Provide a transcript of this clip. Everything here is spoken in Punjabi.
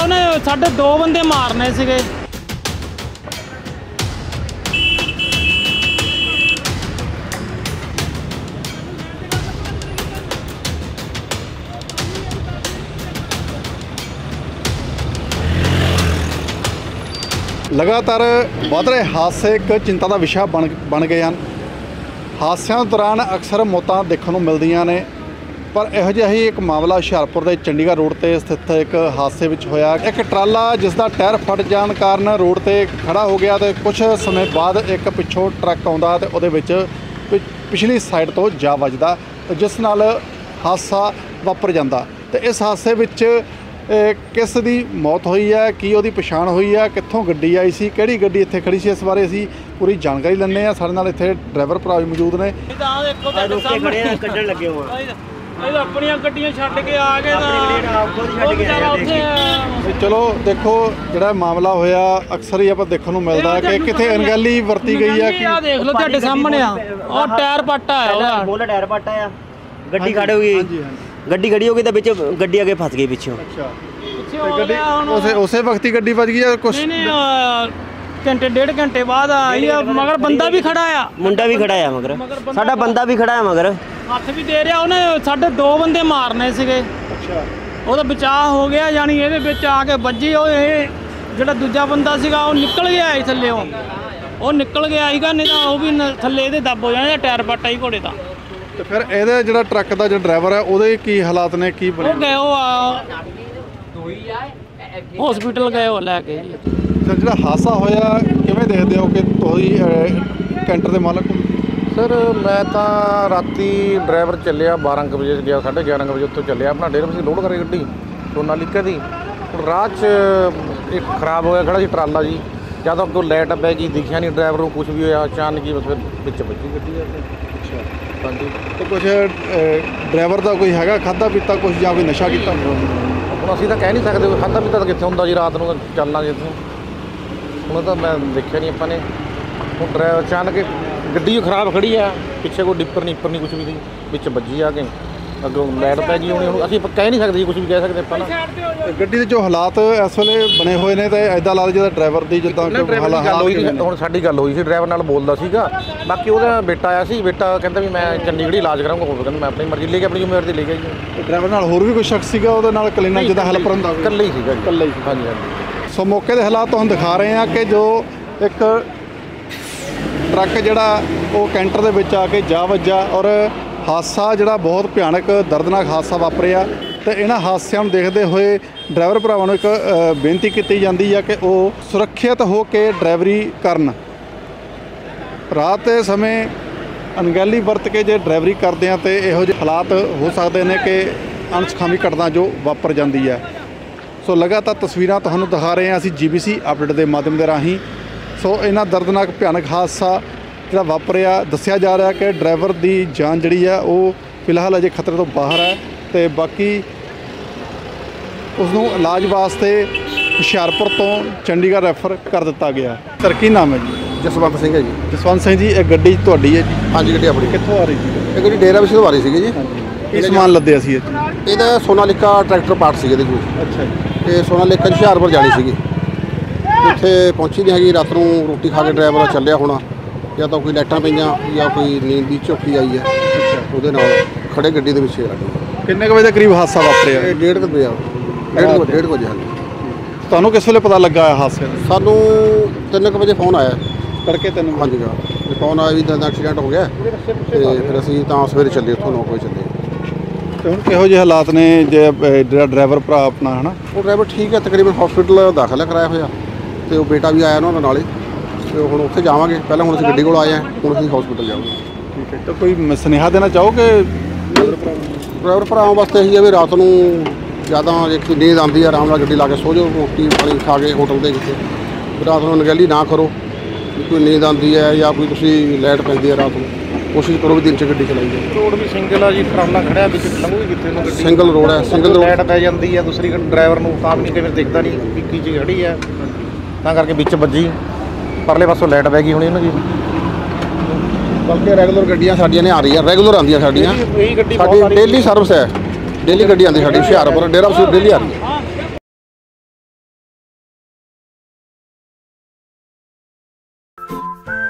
ਉਹਨੇ ਸਾਡੇ 2 ਬੰਦੇ ਮਾਰਨੇ ਸੀਗੇ। लगातार वध रहे हादसे एक चिंता का विषय बन गए हैं। हादसों दौरान अक्सर मौतां देखने को मिलदियां ने, पर इहो जिहा ही एक मामला हुशियारपुर के चंडीगढ़ रोड पर स्थित एक हादसे में होया। एक ट्राला जिसका टायर फट जाने कारण रोड पर खड़ा हो गया, तो कुछ समय बाद एक पिछों ट्रक आउंदा ते उहदे विच पिछली साइड तो जा वजदा, जिस नाल हादसा वापर जांदा। ते इस हादसे विच किस दी मौत हुई है, की उहदी पछाण हुई है, कित्थों गड्डी आई सी, किहड़ी गड्डी इत्थे खड़ी सी, इस बारे असीं पूरी जानकारी लैंदे आ। साडे नाल इत्थे ड्राइवर भरा भी मौजूद ने। अपनियां गड्डियां छड्ड के आ गए। चलो देखो जिहड़ा मामला होया अक्सर ही आपां देखण नूं मिलदा कि कित्थे अनगैली वरती गई है। आ देख लो तुहाडे सामने आ और टायर पट्टा है, ओहदा बोला टायर पट्टा आ, गड्डी खड़ हो गई, गड्डी खड़ी हो गई तो बिच गड्डी आगे फस गई पिछों। अच्छा, उसे वक्त ही गड्डी फस गई है। कुछ घंटे 1.5 घंटे बाद आई, मगर बंदा भी खड़ा आ, मुंडा भी खड़ा है, मगर साडा बंदा भी खड़ा है, मगर हथ भी दे रहा। ਉਹਨੇ ਸਾਡੇ 2 ਬੰਦੇ ਮਾਰਨੇ ਸੀਗੇ। ਅੱਛਾ, ਉਹਦਾ ਬਚਾਅ ਹੋ ਗਿਆ, ਯਾਨੀ ਇਹਦੇ ਵਿੱਚ ਆ ਕੇ ਵੱਜੀ। ਉਹ ਇਹ ਜਿਹੜਾ ਦੂਜਾ ਬੰਦਾ ਸੀਗਾ ਉਹ ਨਿਕਲ ਗਿਆ ਸੀ ਥੱਲੇ, ਉਹ ਨਿਕਲ ਗਿਆ ਸੀਗਾ, ਨਹੀਂ ਤਾਂ ਉਹ ਵੀ ਥੱਲੇ ਇਹਦੇ ਦੱਬ ਹੋ ਜਾਣਾ। ਟਾਇਰ ਪੱਟਾ ਹੀ ਘੋੜੇ ਦਾ। ਤੇ ਫਿਰ ਇਹਦੇ ਜਿਹੜਾ ਟਰੱਕ ਦਾ ਜਿਹੜਾ ਡਰਾਈਵਰ ਹੈ ਉਹਦੇ ਕੀ ਹਾਲਾਤ ਨੇ, ਕੀ ਬਣੇ? ਉਹ ਗਏ, ਉਹ ਹਸਪੀਟਲ ਗਏ ਉਹ ਲੈ ਕੇ। ਸਰ ਜਿਹੜਾ ਹਾਦਸਾ ਹੋਇਆ ਕਿਵੇਂ ਦੇਖਦੇ ਹੋ ਕਿ ਤੁਸੀਂ ਕੈਂਟਰ ਦੇ ਮਾਲਕ? सर मैं तो राती ड्राइवर चलिया 12 बजे गया, 11:30 बजे उत्थों चलिया अपना 1:30 बजे लोड करे गड्डी सोनालिका दी। राह च एक खराब होया खड़ा सी ट्राला जी, जब अगों लाइट पै गई दिखिया नहीं ड्राइवर को, कुछ भी होया अचानक ही बस फिर विच बजी गड्डी। अच्छा हाँ जी। तो कुछ ड्राइवर का कोई हैगा खादा पीता कुछ या कोई नशा किया? ਹੁਣ ਅਸੀਂ ਤਾਂ ਕਹਿ ਨਹੀਂ ਸਕਦੇ ਕੋਈ ਖਾਧਾ ਪੀਤਾ ਤਾਂ ਕਿੱਥੇ ਹੁੰਦਾ ਜੀ, ਰਾਤ ਨੂੰ ਚੱਲਾਂਗੇ ਇੱਥੋਂ। ਹੁਣ ਤਾਂ ਮੈਂ ਦੇਖਿਆ ਨਹੀਂ ਆਪਾਂ ਨੇ। ਹੁਣ ਡਰਾਈਵਰ ਅਚਾਨਕ ਗੱਡੀ ਖਰਾਬ ਖੜੀ ਆ, ਪਿੱਛੇ ਕੋਈ ਡਿੱਪਰ ਨਹੀਂ ਕੁਛ ਵੀ ਨਹੀਂ, ਵਿੱਚ ਵੱਜੀ ਆ ਕੇ ਅੱਗੋਂ ਲਾਈਟ ਪੈ ਗਈ ਹੋਣੀ। ਹੁਣ ਅਸੀਂ ਕਹਿ ਨਹੀਂ ਸਕਦੇ ਜੀ, ਕੁਛ ਵੀ ਕਹਿ ਸਕਦੇ ਆਪਾਂ ਨਾ। ਗੱਡੀ ਦੇ ਜੋ ਹਾਲਾਤ ਇਸ ਵੇਲੇ ਬਣੇ ਹੋਏ ਨੇ ਤੇ ਐਦਾਂ ਲੱਗਦਾ ਜਿੱਦਾਂ ਡਰਾਈਵਰ ਦੀ ਜਿੱਦਾਂ ਹੁਣ ਸਾਡੀ ਗੱਲ ਹੋਈ ਸੀ, ਡਰਾਈਵਰ ਨਾਲ ਬੋਲਦਾ ਸੀਗਾ। ਬਾਕੀ ਉਹਦਾ ਬੇਟਾ ਆਇਆ ਸੀ, ਬੇਟਾ ਕਹਿੰਦਾ ਵੀ ਮੈਂ ਚੰਡੀਗੜ੍ਹ ਇਲਾਜ ਕਰਾਂਗਾ, ਹੋਰ ਕਹਿੰਦਾ ਮੈਂ ਆਪਣੀ ਮਰਜ਼ੀ ਲੈ ਕੇ ਆਪਣੀ ਜ਼ਿੰਮੇਵਾਰੀ ਲੈ ਕੇ ਜੀ। ਡਰਾਈਵਰ ਨਾਲ ਹੋਰ ਵੀ ਕੋਈ ਸ਼ਖਸ ਸੀਗਾ ਉਹਦੇ ਨਾਲ ਕਲੀਨਰ ਜਿੱਦਾਂ ਹੈਲਪਰ ਹੁੰਦਾ? ਇਕੱਲਾ ਹੀ ਸੀਗਾ, ਇਕੱਲਾ ਹੀ। ਹਾਂਜੀ ਹਾਂਜੀ। ਸੋ ਮੌਕੇ ਦੇ ਹਾਲਾਤ ਤੁਹਾਨੂੰ ਦਿਖਾ ਰਹੇ ਹਾਂ ਕਿ ਜੋ ਇੱਕ ਟਰੱਕ ਜਿਹੜਾ ਉਹ ਕੈਂਟਰ ਦੇ ਵਿੱਚ ਆ ਕੇ ਜਾ ਵੱਜਾ ਔਰ ਹਾਦਸਾ ਜਿਹੜਾ ਬਹੁਤ ਭਿਆਨਕ ਦਰਦਨਾਕ ਹਾਦਸਾ ਵਾਪਰਿਆ। ਤੇ ਇਹਨਾਂ ਹਾਦਸਿਆਂ ਨੂੰ ਦੇਖਦੇ ਹੋਏ ਡਰਾਈਵਰ ਭਰਾਵਾਂ ਨੂੰ ਇੱਕ ਬੇਨਤੀ ਕੀਤੀ ਜਾਂਦੀ ਹੈ ਕਿ ਉਹ ਸੁਰੱਖਿਅਤ ਹੋ ਕੇ ਡਰਾਈਵਰੀ ਕਰਨ। ਰਾਤ ਦੇ ਸਮੇਂ ਅਣਗਹਿਲੀ ਵਰਤ ਕੇ ਜੇ ਡਰਾਈਵਰੀ ਕਰਦੇ ਆ ਤੇ ਇਹੋ ਜਿਹੇ ਹਾਲਾਤ ਹੋ ਸਕਦੇ ਨੇ ਕਿ ਅਣਸੁਖਾਵੀ ਘਟਨਾ ਜੋ ਵਾਪਰ ਜਾਂਦੀ ਹੈ। ਸੋ ਲਗਾਤਾਰ ਤਸਵੀਰਾਂ ਤੁਹਾਨੂੰ ਦਿਖਾ ਰਹੇ ਹਾਂ ਅਸੀਂ GBC ਅਪਡੇਟ ਦੇ ਮਾਧਿਅਮ ਦੇ ਰਾਹੀਂ। ਸੋ ਇਹਨਾਂ ਦਰਦਨਾਕ ਭਿਆਨਕ ਹਾਦਸਾ ਜਿਹੜਾ ਵਾਪਰਿਆ, ਦੱਸਿਆ ਜਾ ਰਿਹਾ ਕਿ ਡਰਾਈਵਰ ਦੀ ਜਾਨ ਜਿਹੜੀ ਆ ਉਹ ਫਿਲਹਾਲ ਅਜੇ ਖਤਰੇ ਤੋਂ ਬਾਹਰ ਹੈ ਤੇ ਬਾਕੀ ਉਸ ਨੂੰ ਇਲਾਜ ਵਾਸਤੇ ਹੁਸ਼ਿਆਰਪੁਰ ਤੋਂ ਚੰਡੀਗੜ੍ਹ ਰੈਫਰ ਕਰ ਦਿੱਤਾ ਗਿਆ। ਸਰ ਕੀ ਨਾਮ ਹੈ ਜੀ? ਜਸਵੰਤ ਸਿੰਘ ਹੈ ਜੀ। ਜਸਵੰਤ ਸਿੰਘ ਜੀ, ਇਹ ਗੱਡੀ ਤੁਹਾਡੀ ਹੈ ਜੀ? ਹਾਂਜੀ ਗੱਡੀ ਆਪਣੀ। ਕਿੱਥੋਂ ਆ ਰਹੀ ਸੀ? ਇਹ ਗੱਡੀ ਡੇਰਾ ਵਿਸ਼ੇ ਤੋਂ ਆ ਰਹੀ ਸੀਗੀ ਜੀ। ਕੀ ਸਮਾਨ ਲੱਦਿਆ ਸੀ ਇਹ? ਇਹਦਾ ਸੋਨਾਲਿਕਾ ਟਰੈਕਟਰ ਪਾਰਟ ਸੀਗੇ ਇਹਦੇ ਕੋਲ। ਅੱਛਾ ਜੀ। ਤੇ ਸੋਨਾਲਿਕਾ ਹੁਸ਼ਿਆਰਪੁਰ ਜਾਣੀ ਸੀਗੀ, ਉੱਥੇ ਪਹੁੰਚੀ ਨਹੀਂ ਹੈਗੀ। ਰਾਤ ਨੂੰ ਰੋਟੀ ਖਾ ਕੇ ਡਰਾਈਵਰ ਚੱਲਿਆ ਹੋਣਾ, ਜਾਂ ਤਾਂ ਕੋਈ ਲਾਈਟਾਂ ਪਈਆਂ ਜਾਂ ਕੋਈ ਨੀਂਦ ਦੀ ਝੋਕੀ ਆਈ ਹੈ, ਉਹਦੇ ਨਾਲ ਖੜੇ ਗੱਡੀ ਦੇ ਵਿੱਚ ਲੱਗ ਗਈ। ਕਿੰਨੇ ਕੁ ਵਜੇ ਦੇ ਕਰੀਬ ਹਾਦਸਾ ਵਾਪਰਿਆ? ਇਹ 1:30 ਵਜੇ, 1:30 ਵਜੇ। ਹਾਂਜੀ। ਤੁਹਾਨੂੰ ਕਿਸ ਵੇਲੇ ਪਤਾ ਲੱਗਾ ਹਾਦਸੇ ਦਾ? ਸਾਨੂੰ 3 ਵਜੇ ਫੋਨ ਆਇਆ, ਤੜਕੇ 3 ਵਜੇ। ਹਾਂਜੀ ਫੋਨ ਆਇਆ ਵੀ ਦਾ ਐਕਸੀਡੈਂਟ ਹੋ ਗਿਆ, ਤੇ ਫਿਰ ਅਸੀਂ ਤਾਂ ਸਵੇਰੇ ਚੱਲੇ, ਉੱਥੋਂ 9 ਵਜੇ ਚੱਲੇ। ਤੇ ਹੁਣ ਕਿਹੋ ਜਿਹੇ ਹਾਲਾਤ ਨੇ ਜੇ ਜਿਹੜਾ ਡਰਾਈਵਰ ਭਰਾ ਆਪਣਾ ਹੈ ਨਾ? ਉਹ ਡਰਾਈਵਰ ਠੀਕ ਹੈ, ਤਕਰੀਬਨ ਹਸਪੀਟਲ ਦਾਖਲ ਕਰਾਇਆ ਹੋਇਆ, ਤੇ ਉਹ ਬੇਟਾ ਵੀ ਆਇਆ ਉਹਨਾਂ ਨਾਲ ਹੀ। ਤੇ ਹੁਣ ਉੱਥੇ ਜਾਵਾਂਗੇ, ਪਹਿਲਾਂ ਹੁਣ ਅਸੀਂ ਗੱਡੀ ਕੋਲ ਆਏ ਹਾਂ, ਹੁਣ ਅਸੀਂ ਹਸਪੀਟਲ ਜਾਵਾਂਗੇ। ਠੀਕ ਹੈ। ਤਾਂ ਕੋਈ ਸੁਨੇਹਾ ਦੇਣਾ ਚਾਹੋਗੇ ਡਰਾਈਵਰ ਭਰਾਵਾਂ ਵਾਸਤੇ ਇਹੀ ਹੈ ਵੀ ਰਾਤ ਨੂੰ ਜ਼ਿਆਦਾ ਜੇ ਨੀਂਦ ਆਉਂਦੀ ਹੈ, ਆਰਾਮ ਨਾਲ ਗੱਡੀ ਲਾ ਕੇ ਸੋ ਜਾਓ, ਰੋਟੀ ਪਾਣੀ ਖਾ ਕੇ ਹੋਟਲ ਦੇ ਕਿਤੇ। ਰਾਤ ਨੂੰ ਅਣਗਹਿਲੀ ਨਾ ਕਰੋ, ਕੋਈ ਨੀਂਦ ਆਉਂਦੀ ਹੈ ਜਾਂ ਕੋਈ ਤੁਸੀਂ ਲਾਈਟ ਪੈਂਦੀ ਹੈ ਰਾਤ ਨੂੰ, ਕੋਸ਼ਿਸ਼ ਕਰੋ ਵੀ ਦਿਨ 'ਚ ਗੱਡੀ ਚਲਾਈ ਜਾਏ। ਰੋਡ ਵੀ ਸਿੰਗਲ ਆ ਜੀ, ਟਰਾਲਾ ਖੜਿਆ ਵਿੱਚ ਲੰਘੂਗੀ ਕਿੱਥੇ ਨੂੰ ਗੱਡੀ? ਸਿੰਗਲ ਰੋਡ ਹੈ, ਸਿੰਗਲ ਰੋਡ। ਲਾਈਟ ਪੈ ਜਾਂਦੀ ਹੈ, ਦੂਸਰੀ ਡਰਾਈਵਰ ਨੂੰ ਤਾਂ ਵੀ ਨਹੀਂ ਕਿਵੇਂ ਦਿਖਦਾ ਨਹੀਂ ਵੀ ਕੀ ਚੀਜ਼ ਖੜੀ ਹੈ, ਤਾਂ ਕਰਕੇ ਵਿੱਚ ਵੱਜੀ। ਪਰਲੇ ਪਾਸੋਂ ਲਾਈਟ ਪੈ ਗਈ ਹੋਣੀ ਉਹਨਾਂ ਦੀ। ਬਲਕਿ ਰੈਗੂਲਰ ਗੱਡੀਆਂ ਸਾਡੀਆਂ ਨੇ ਆ ਰਹੀਆਂ, ਰੈਗੂਲਰ ਆਉਂਦੀਆਂ ਸਾਡੀਆਂ। ਇਹੀ ਗੱਡੀ ਸਾਡੀ ਡੇਲੀ ਸਰਵਿਸ ਹੈ, ਡੇਲੀ ਗੱਡੀ ਆਉਂਦੀ ਸਾਡੀ ਹੁਸ਼ਿਆਰਪੁਰ ਡੇਰਾ ਡੇਲੀ ਆ ਰਹੀ ਹੈ। ਜੀ।